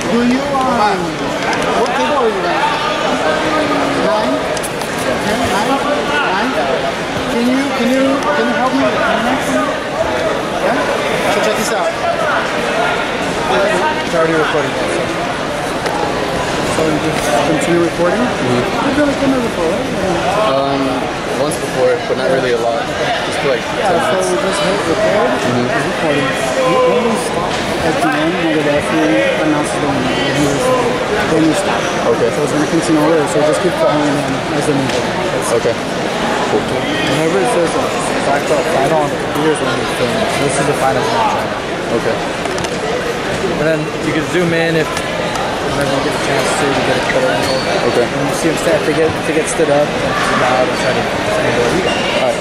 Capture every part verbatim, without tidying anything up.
Do you, um, what table are you at? Nine? Ten? Nine? Nine? Can you, can you, can you help me with the camera? Yeah? So check this out. It's already recording. So you just continue recording? Mm-hmm. You've done a camera before, right? Um, once before, but not really a lot. Just like yeah, so we just hit record. Mm-hmm. It's recording. You always stop at the end when the referee announces the winner. When he was there. Then you stop. Okay. So it's going to continue over, so just keep following him as the move. Okay. Cool. Whenever it says uh, back up, final on the computers when you film. This is the final match. Okay. And then you can zoom in if whenever you get a chance to, to get a better angle. Okay. And you see them stand, if they get, if they get stood up, and zoom out and try to angle it. You got it. All right.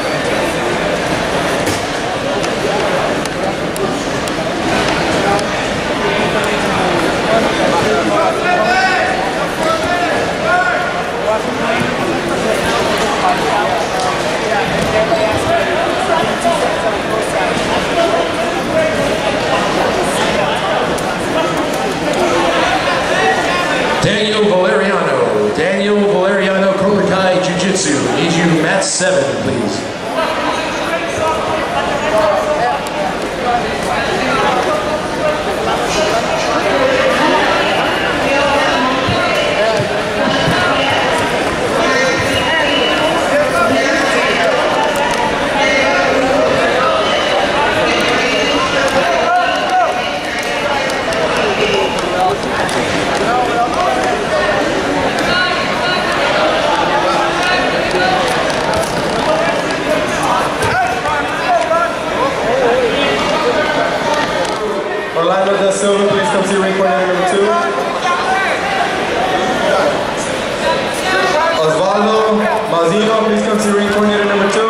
Daniel Valeriano. Daniel Valeriano, Cobra Kai Jiu-Jitsu. Need you mat seven, please. Orlando Da Silva, please come see ring coordinator number two. Osvaldo Mazino, please come see ring coordinator number two.